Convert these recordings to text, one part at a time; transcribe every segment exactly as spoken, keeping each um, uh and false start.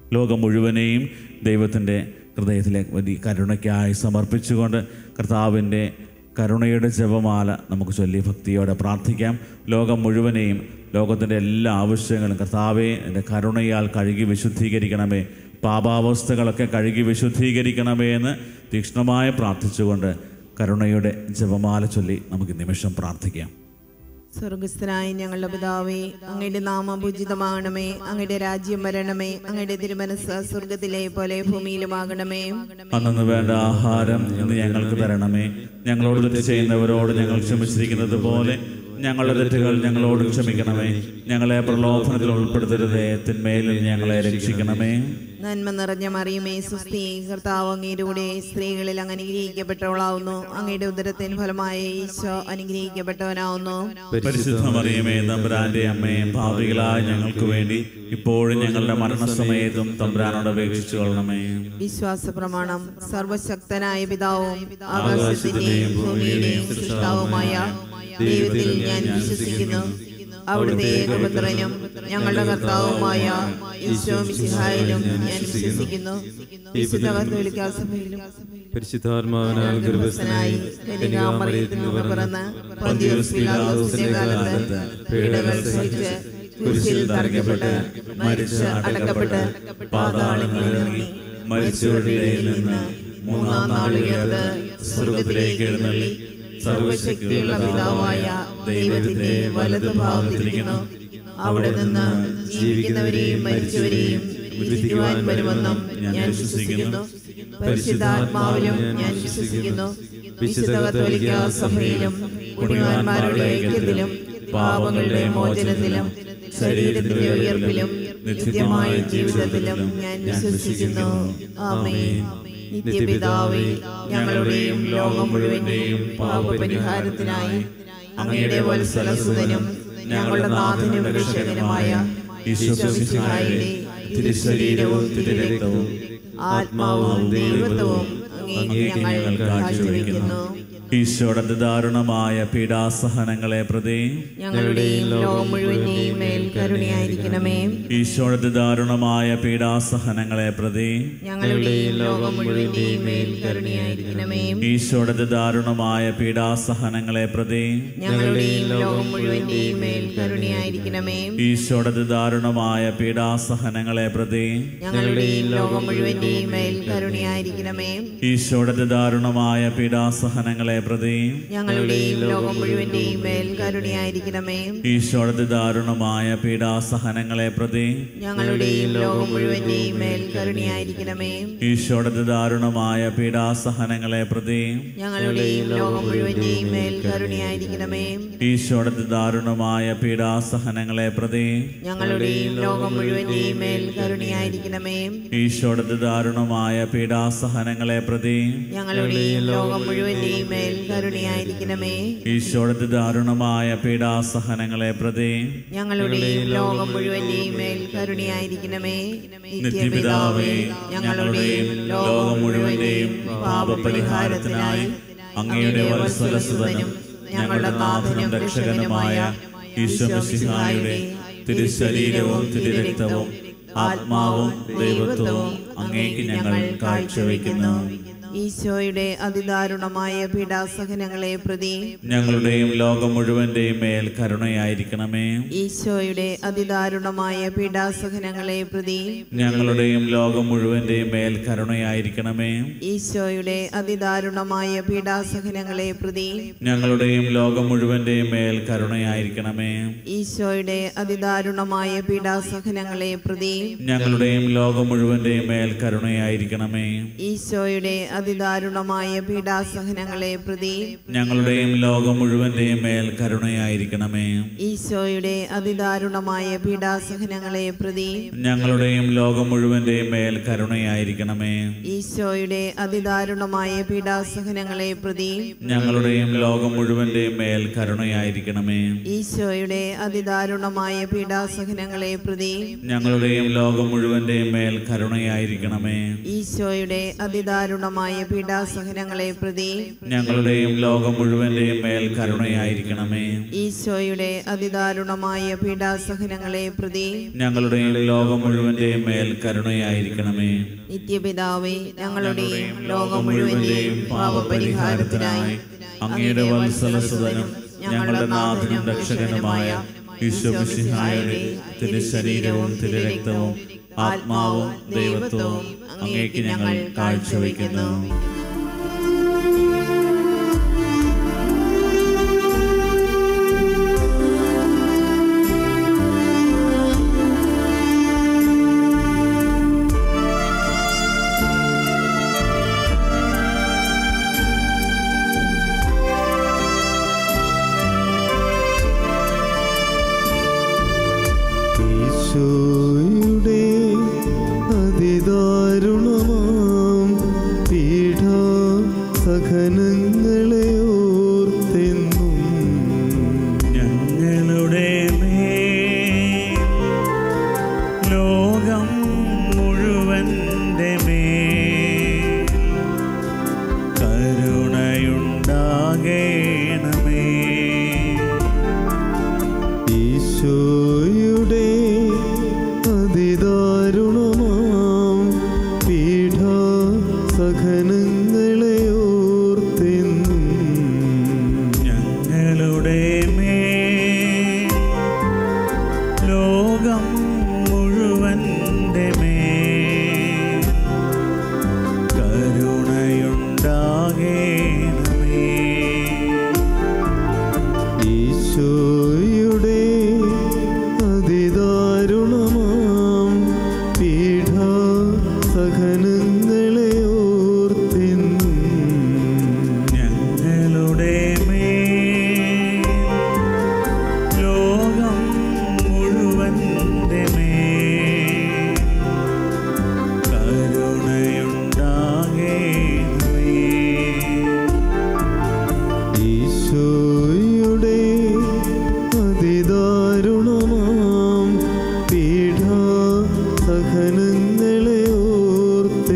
ലോകം മുഴുവനെയും ദൈവത്തിൻ്റെ ഹൃദയത്തിലെ വലിയ കരുണയ്ക്കായി സമർപ്പിച്ചുകൊണ്ട് കർത്താവിൻ്റെ കരുണയുടെ ജപമാല നമുക്ക് ചൊല്ലി ഭക്തിയോടെ പ്രാർത്ഥിക്കാം. ലോകം മുഴുവനെയും, ലോകത്തിൻ്റെ എല്ലാ ആവശ്യങ്ങളും കർത്താവെ എൻ്റെ കരുണയാൽ കഴുകി വിശുദ്ധീകരിക്കണമേ, പാപാവസ്ഥകളൊക്കെ കഴുകി വിശുദ്ധീകരിക്കണമേ എന്ന് തീക്ഷ്ണമായി പ്രാർത്ഥിച്ചുകൊണ്ട് കരുണയുടെ ജപമാല ചൊല്ലി നമുക്ക് നിമിഷം പ്രാർത്ഥിക്കാം. സ്വർഗസ്ഥനായ ഞങ്ങളുടെ പിതാവേ, അങ്ങയുടെ നാമം പൂജിതമാകണമേ, അങ്ങയുടെ രാജ്യം വരണമേ, അങ്ങയുടെ തിരുമനസ്സ് സ്വർഗത്തിലെ പോലെ ഭൂമിയിലുമാകണമേ. അന്നു വേണ്ട ആഹാരം ഇന്ന് ഞങ്ങൾക്ക് തരണമേ. ഞങ്ങളോട് തെറ്റ് ചെയ്യുന്നവരോട് ഞങ്ങൾ ക്ഷമിച്ചിരിക്കുന്നത് പോലെ ഞങ്ങളുടെ തെറ്റുകൾ ഞങ്ങളോട് ക്ഷമിക്കണമേ. ഞങ്ങളെ പ്രലോഭനത്തിൽ ഉൾപ്പെടുത്തരുതേ, തിന്മയിൽ ഞങ്ങളെ രക്ഷിക്കണമേ. നന്മ നിറഞ്ഞ മറിയമേ, സുസ്ഥി, കർത്താവ് അങ്ങയുടെ കൂടെ സ്ത്രീകളിൽ അങ്ങ് അനുഗ്രഹിക്കപ്പെട്ടവളാവുന്നു. അങ്ങയുടെ ഉദരത്തിൻ ഫലമായ ഈശോ അനുഗ്രഹിക്കപ്പെട്ടവനാവുന്നു. പരിശുദ്ധ മറിയമേ, തമ്പുരാന്റെ അമ്മയെ, പാപികളായ ഞങ്ങൾക്ക് വേണ്ടി ഇപ്പോഴും ഞങ്ങളുടെ മരണസമയത്തും തമ്പുരാനോട് അപേക്ഷിച്ചു കൊള്ളണമേ. വിശ്വാസ പ്രമാണം. സർവശക്തനായ പിതാവും ആകാശത്തിന്റെയും ഭൂമിയുടെയും സൃഷ്ടാവുമായ ദൈവത്തിൽ ഞാൻ വിശ്വസിക്കുന്നു. അവിടുത്തെ ഏകപുത്രനും ഞങ്ങളുടെ കർത്താവുമായ ഈശോ മിശിഹായിലും ഞാൻ വിശ്വസിക്കുന്നു. വിശുദ്ധ കത്തോലിക്കാ സഭയിലും പരിശുദ്ധാത്മാവിനാൽ ഗർഭസ്ഥനായി കന്യകാമറിയത്തിൽ നിന്ന് പിറന്ന് പൊന്തിയോസ് പീലാത്തോസിന്റെ കാലത്ത് പീഡകൾ സഹിച്ച് കുരിശിൽ തറയ്ക്കപ്പെട്ട് മരിച്ച് അടക്കപ്പെട്ട് പാതാളങ്ങളിൽ ഇറങ്ങി മരിച്ചവരുടെ ഇടയിൽ നിന്ന് മൂന്നാം നാൾ ഉയർത്ത് സ്വർഗത്തിലേക്ക് എഴുന്നള്ളി സർവശക്തിയുള്ള പിതാവായ ദൈവത്തിന്റെ വലതു ഭാഗത്തിരിക്കുന്നു. അവിടെ നിന്ന് ജീവിക്കുന്നവരെയും മരിച്ചവരെയും വിധിക്കുവാൻ വരുമെന്നും ഞാൻ വിശ്വസിക്കുന്നു. പരിശുദ്ധാത്മാവിലും ഞാൻ വിശ്വസിക്കുന്നു. വിശുദ്ധ കത്തോലിക്കാ സഭയിലും പുണ്യവാന്മാരുടെ ഐക്യത്തിലും പാപങ്ങളുടെ മോചനത്തിലും ശരീരത്തിന്റെ ഉയർപ്പിലും നിത്യമായ ജീവിതത്തിലും ഞാൻ വിശ്വസിക്കുന്നു. ആമേൻ. നിത്യപിതാവേ, ഞങ്ങളുടെയും ലോകം മുഴുവന്റെയും പാപപരിഹാരത്തിനായി അങ്ങയുടെ വത്സലസുതനും ഞങ്ങളുടെ നാഥനും രക്ഷകനുമായ ഈശോ മിശിഹായുടെ തിരുശരീരവും തിരുരക്തവും ആത്മാവും ദൈവത്വവും അങ്ങേക്ക് ഞങ്ങൾ കാഴ്ചവെക്കുന്നു. ഈശോയുടെ ദാരുണമായ പീഡാസഹനങ്ങളെ പ്രതി ഞങ്ങളുടെയും ലോകം മുഴുവന്റെയും മേൽ കരുണയായിരിക്കണമേ. ഈശോയുടെ ദാരുണമായ പീഡാസഹനങ്ങളെ പ്രതി ഞങ്ങളുടെയും ലോകം മുഴുവന്റെയും മേൽ കരുണയായിരിക്കണമേ. ഈശോയുടെ ദാരുണമായ പീഡാസഹനങ്ങളെ പ്രതി ഞങ്ങളുടെയും ലോകം മുഴുവന്റെയും മേൽ കരുണയായിരിക്കണമേ. ഈശോയുടെ ദാരുണമായ പീഡാസഹനങ്ങളെ പ്രതി ഞങ്ങളുടെയും ലോകം മുഴുവന്റെയും മേൽ കരുണയായിരിക്കണമേ. ഈശോയുടെ ദാരുണമായ പീഡാസഹനങ്ങളെ പ്രതി ഞങ്ങളുടെയും ലോകം മുഴുവന്റെയും മേൽ കരുണയായിരിക്കണമേ. ഈശോയുടെ ദാരുണമായ പീഡാസഹനങ്ങളെ പ്രതി ഞങ്ങളുടെയും ലോകം മുഴുവന്റെയും മേൽ കരുണയായിരിക്കണമേ. ഈശോയുടെ ദാരുണമായ പീഡാസഹനങ്ങളെ പ്രതി ഞങ്ങളുടെയും ലോകം മുഴുവന്റെയും മേൽ കരുണയായിരിക്കണമേ. ഈശോയുടെ ദാരുണമായ പീഡാസഹനങ്ങളെ പ്രതി ഞങ്ങളുടെയും ലോകം മുഴുവന്റെയും മേൽ കരുണയായിരിക്കണമേ. ഈശോയുടെ ദാരുണമായ പീഡാസഹനങ്ങളെ പ്രതി ഞങ്ങളുടെയും ലോകം മുഴുവന്റെയും മേൽ കരുണയായിരിക്കണമേ. ഈശോയുടെ ദാരുണമായ പീഡാസഹനങ്ങളെ പ്രതി ഞങ്ങളുടെയും ലോകം മുഴുവന്റെയും മേൽ കരുണയായിരിക്കണമേ. നിത്യപിതാവേ, ഞങ്ങളുടെയും ലോകം മുഴുവന്റെയും പാപപരിഹാരത്തിനായി അങ്ങയുടെ വത്സലസുതനും ഞങ്ങളുടെ നാഥനും രക്ഷകനുമായ ഈശോ മിശിഹായുടെ തിരുശരീരവും തിരുരക്തവും ആത്മാവും ദൈവത്വവും അങ്ങേക്ക് ഞങ്ങൾ കാഴ്ചവെക്കുന്നു. ഈശോയുടെ അതിദാരുണമായ പീഡാസഹനങ്ങളെ പ്രതി ഞങ്ങളുടെയും ലോകം മുഴുവന്റെയും മേൽ കരുണയായിരിക്കണമേ. ഈശോയുടെ അതിദാരുണമായ പീഡാസഹനങ്ങളെ പ്രതി ഞങ്ങളുടെയും ലോകം മുഴുവന്റെയും മേൽ കരുണയായിരിക്കണമേ. ഈശോയുടെ അതിദാരുണമായ പീഡാസഹനങ്ങളെ പ്രതി ഞങ്ങളുടെയും ലോകം മുഴുവന്റെയും മേൽ കരുണയായിരിക്കണമേ. ഈശോയുടെ അതിദാരുണമായ പീഡാസഹനങ്ങളെ പ്രതി ഞങ്ങളുടെയും ലോകം മുഴുവന്റെയും മേൽ കരുണയായിരിക്കണമേ. ഈശോയുടെ അതിദാരുണമായ പീഡാസഹനങ്ങളെ പ്രതി ഞങ്ങളുടെയും ലോകം മുഴുവന്റെയും മേൽ കരുണയായിരിക്കണമേ. ഈശോയുടെ അതിദാരുണമായ പീഡാസഹനങ്ങളെ പ്രതി ഞങ്ങളുടെയും ലോകം മുഴുവന്റെയും മേൽ കരുണയായിരിക്കണമേ. ഈശോയുടെ അതിദാരുണമായ പീഡാസഹനങ്ങളെ പ്രതി ഞങ്ങളുടെയും ലോകം മുഴുവന്റെയും മേൽ കരുണയായിരിക്കണമേ. ഈശോയുടെ അതിദാരുണമായ പീഡാസഹനങ്ങളെ പ്രതി ഞങ്ങളുടെയും ലോകം മുഴുവന്റെയും മേൽ കരുണയായിരിക്കണമേ. ഈശോയുടെ അതിദാരുണമായ പീഡാസഹനങ്ങളെ പ്രതി ഞങ്ങളുടെയും ലോകം മുഴുവന്റെയും മേൽ കരുണയായിരിക്കണമേ. ഈശോയുടെ അതിദാരുണമായ പീഡാസഹനങ്ങളെ പ്രതി ഞങ്ങളുടെയും ലോകം മുഴുവന്റെയും മേൽ കരുണയായിരിക്കണമേ. നിത്യപിതാവേ, ഞങ്ങളുടെയും ലോകം മുഴുവന്റെയും പാപപരിഹാരത്തിനായി അങ്ങയുടെ വത്സലസുതനും ഞങ്ങളുടെ നാഥനും രക്ഷകനുമായ ഈശോമിശിഹായുടെ തിരുശരീരവും തിരുരക്തവും ആത്മാവും ദൈവത്വവും അങ്ങേക്ക് ഞങ്ങൾ കാഴ്ചവെക്കുന്നു. ഈശോയുടെ അതിദാരുണമാം പീഡാസഹനങ്ങളെ ഓർത്തെന്നും ഞങ്ങളുടെ മേൽ ലോകം മുഴുവന്റെ മേൽ കരുണയുണ്ടാകേണമേ. ഈശോയുടെ അതിദാരുണമാം പീഡാസഹനങ്ങളെ ഓർത്തെന്നും ഞങ്ങളുടെ മേൽ ലോകം മുഴുവന്റെ മേൽ കരുണയുണ്ടാകേണമേ. ഈശോയുടെ അതിദാരുണമാം പീഡാസഹനങ്ങളെ ഓർത്തെന്നും ഞങ്ങളുടെ മേൽ ലോകം മുഴുവന്റെ മേൽ കരുണയുണ്ടാകേണമേ. ഈശോയുടെ അതിദാരുണമാം പീഡാസഹനങ്ങളെ ഓർത്തെന്നും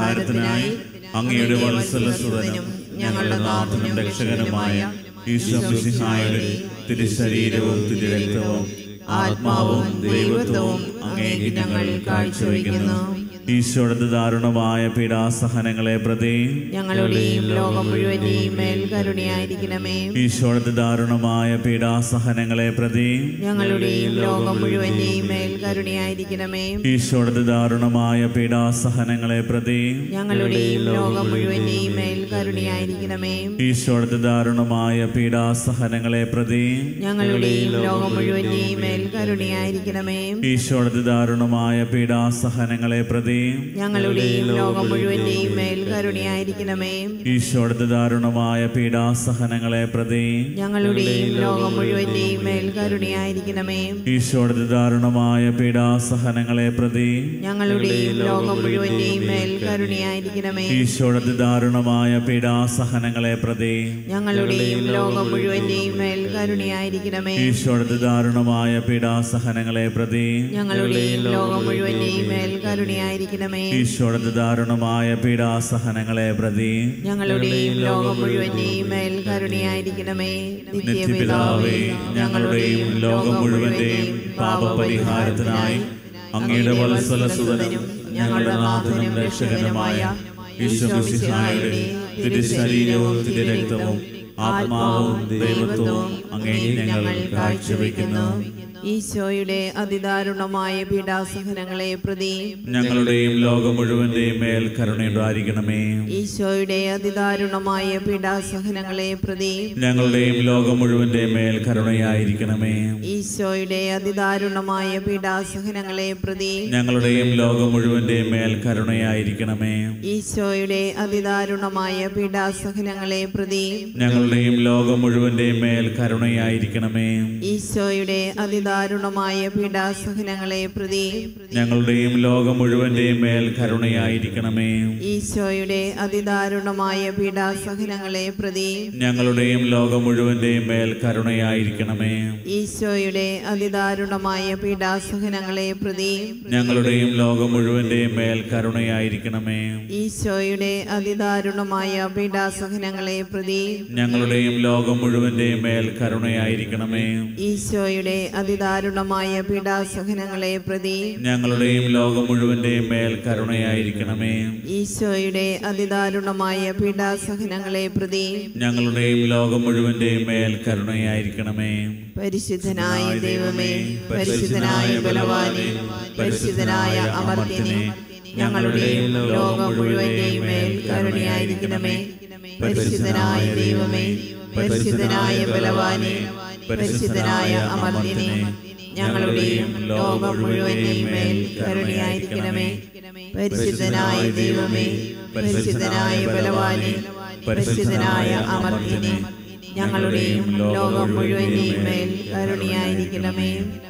പരിഹാരത്തിനായി അങ്ങയുടെ വത്സലസുതനും ഞങ്ങളുടെ നാഥനും രക്ഷകനുമായ ഈശോ മിശിഹായുടെ തിരുശരീരവും തിരുരക്തവും ആത്മാവും ദൈവത്വവും അങ്ങേക്ക് ഞങ്ങൾ കാഴ്ചവെക്കുന്നു. ഈശോയുടെ ദാരുണമായ പീഡാസഹനങ്ങളെ പ്രതി ഞങ്ങളുടെയും ലോകം മുഴുവന്റെയും മേൽ കരുണയായിരിക്കണമേ. ഈശോയുടെ ദാരുണമായ പീഡാസഹനങ്ങളെ പ്രതി ഞങ്ങളുടെയും ലോകം മുഴുവന്റെയും മേൽ കരുണയായിരിക്കണമേ. ഈശോയുടെ ദാരുണമായ പീഡാസഹനങ്ങളെ പ്രതി ഞങ്ങളുടെയും ലോകം മുഴുവന്റെയും മേൽ കരുണയായിരിക്കണമേ. ഈശോയുടെ ദാരുണമായ പീഡാസഹനങ്ങളെ പ്രതി ഞങ്ങളുടെയും ലോകം മുഴുവന്റെയും മേൽ കരുണയായിരിക്കണമേ. ഈശോയുടെ ദാരുണമായ പീഡാസഹനങ്ങളെ പ്രതി ഞങ്ങളുടെയും ലോകം മുഴുവന്റെയും മേൽ കരുണയായിരിക്കണമേ. ഈശോയുടെ ദാരുണമായ പീഡാസഹനങ്ങളെ പ്രതി ഞങ്ങളുടെയും ലോകം മുഴുവന്റെയും മേൽ കരുണയായിരിക്കണമേ. ഈശോയുടെ ദാരുണമായ പീഡാസഹനങ്ങളെ പ്രതി ഞങ്ങളുടെയും ലോകം മുഴുവന്റെയും മേൽ കരുണയായിരിക്കണമേ. ഈശോയുടെ ദാരുണമായ പീഡാസഹനങ്ങളെ പ്രതി ഞങ്ങളുടെയും ലോകം മുഴുവന്റെയും മേൽ കരുണയായിരിക്കണമേ. ഈശോയുടെ ദാരുണമായ പീഡാസഹനങ്ങളെ പ്രതി ഞങ്ങളുടെയും ലോകം മുഴുവന്റെയും മേൽ കരുണയായിരിക്കണമേ. ഈശോയുടെ ദാരുണമായ പീഡാസഹനങ്ങളെ പ്രതി ഞങ്ങളുടെയും ലോകം മുഴുവന്റെയും മേൽ കരുണയായിരിക്കണമേ. നിത്യപിതാവേ, ഞങ്ങളുടെയും ലോകം മുഴുവന്റെയും പാപപരിഹാരത്തിനായി അങ്ങയുടെ വത്സലസുതനും ഞങ്ങളുടെ നാഥനും രക്ഷകനുമായ ഈശോ മിശിഹായുടെ തിരുശരീരവും തിരുരക്തവും ആത്മാവും ദൈവത്വവും അങ്ങേക്ക് ഞങ്ങൾ കാഴ്ചവെക്കുന്നു. ഈശോയുടെ അതിദാരുണമായ പീഡാസഹനങ്ങളെ പ്രതി ഞങ്ങളുടെയും ലോകം മുഴുവന്റെയും മേൽ കരുണയുണ്ടായിരിക്കണമേ. ഈശോയുടെ അതിദാരുണമായ പീഡാസഹനങ്ങളെ പ്രതി ഞങ്ങളുടെയും ലോകം മുഴുവന്റെയും മേൽ കരുണയായിരിക്കണമേ. ഈശോയുടെ അതിദാരുണമായ പീഡാസഹനങ്ങളെ പ്രതി ഞങ്ങളുടെയും ലോകം മുഴുവന്റെയും മേൽ കരുണയായിരിക്കണമേ. ഈശോയുടെ അതിദാരുണമായ പീഡാസഹനങ്ങളെ പ്രതി ഞങ്ങളുടെയും ലോകം മുഴുവന്റെയും മേൽ കരുണയായിരിക്കണമേ. ഈശോയുടെ അതിദാരുണമായ പീഡാസഹനങ്ങളെ പ്രതി ഞങ്ങളുടെയും ലോകം മുഴുവന്റെയും മേൽ കരുണയായിരിക്കണമേ. ഈശോയുടെ അതിദാരുണമായ പീഡാസഹനങ്ങളെ പ്രതി ഞങ്ങളുടെയും ലോകം മുഴുവന്റെയും മേൽ കരുണയായിരിക്കണമേ. ഈശോയുടെ അതിദാരുണമായ പീഡാസഹനങ്ങളെ പ്രതി ഞങ്ങളുടെയും ലോകം മുഴുവന്റെയും മേൽ കരുണയായിരിക്കണമേ. ഈശോയുടെ അതിദാരുണമായ പീഡാസഹനങ്ങളെ പ്രതി ഞങ്ങളുടെയും ലോകം മുഴുവന്റെയും മേൽ കരുണയായിരിക്കണമേ. ഈശോയുടെ അതിദാരുണമായ പീഡാസഹനങ്ങളെ പ്രതി ഞങ്ങളുടെയും ലോകം മുഴുവന്റെയും മേൽ കരുണയായിരിക്കണമേ. ഈശോയുടെ അതിദാരുണമായ പീഡാസഹനങ്ങളെ പ്രതി ഞങ്ങളുടെയും ലോകം മുഴുവന്റെയും മേൽ കരുണയായിരിക്കണമേ. പരിശുദ്ധനായ ദൈവമേ, പരിശുദ്ധനായ ബലവാനേ, പരിശുദ്ധനായ അമർത്യനേ, ഞങ്ങളുടെയും ലോകം മുഴുവന്റെയും മേൽ കരുണയായിരിക്കണമേ. പരിശുദ്ധനായ ദൈവമേ, പരിശുദ്ധനായ ബലവാനേ, പരിശുദ്ധനായ അമർത്യനേ, ഞങ്ങളുടെയും ലോകം മുഴുവന്റെയും മേൽ കരുണയായിരിക്കണമേ. പരിശുദ്ധനായ ദൈവമേ, പരിശുദ്ധനായ ബലവാനേ, പരിശുദ്ധനായ അമർത്യനേ, ഞങ്ങളുടെയും ലോകം മുഴുവന്റെയും മേൽ കരുണയായിരിക്കണമേ.